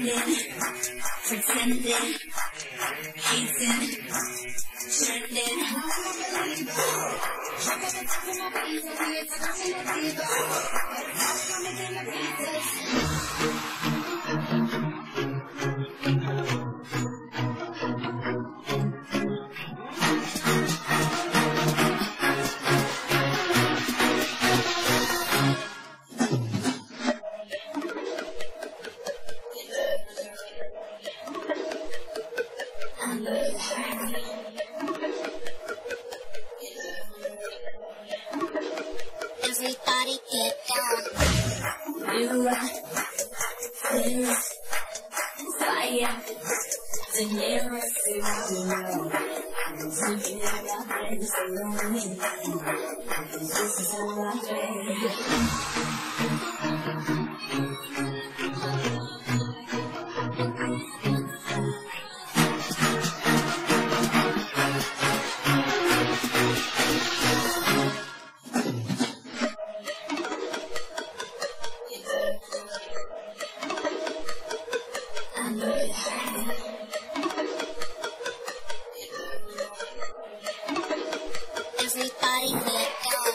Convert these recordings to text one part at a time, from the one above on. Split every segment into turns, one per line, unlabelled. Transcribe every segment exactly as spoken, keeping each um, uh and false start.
Spending, pretending, hating, trending.
Everybody get down.
You are fire, the nearest to the world. Thinking about things around me. This is how I feel.
Everybody get down.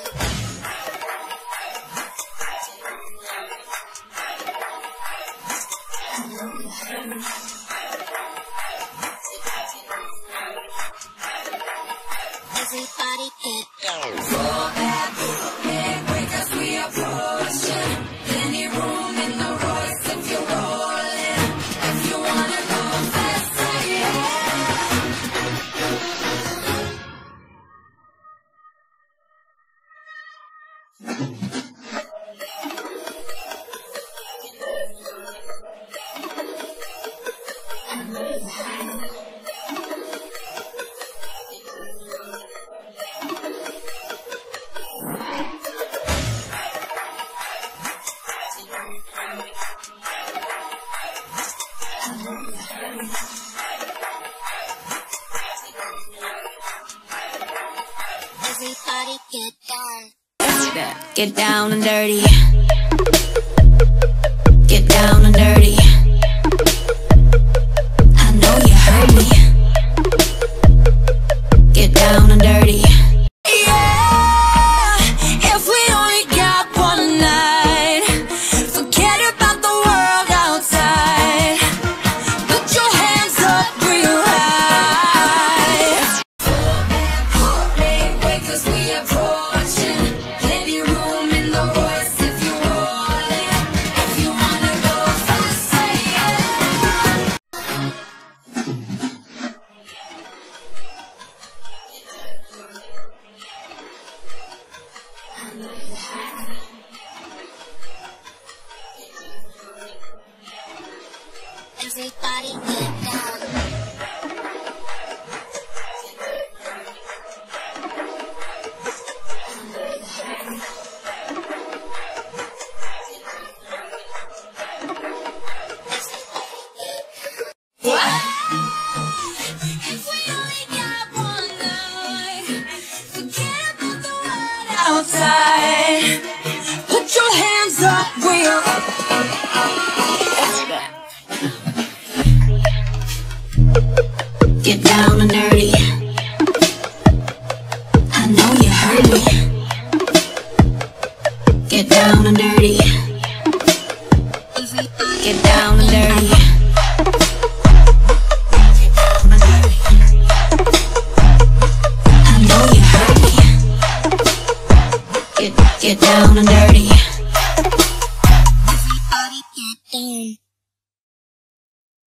Everybody get down.
Fall back, big breakers we approaching. Plenty room in the Royce if you're rolling. If you wanna go fast, say yeah.
Everybody get down.
Get down and dirty. Get down and dirty. I know you heard me. Get down and dirty. Yeah, if we only got one night, forget about the world outside. Put your hands up real high.
Big breakers we approaching. Plenty room in the Royce if you're rolling. If you wanna go fast, say yeah.
Everybody get down.
If we only got one night, forget about the world outside. Put your hands up real. Get down and dirty. I know you heard me. Get down and dirty. Get down and dirty. I know you heard me. Get, get down and dirty.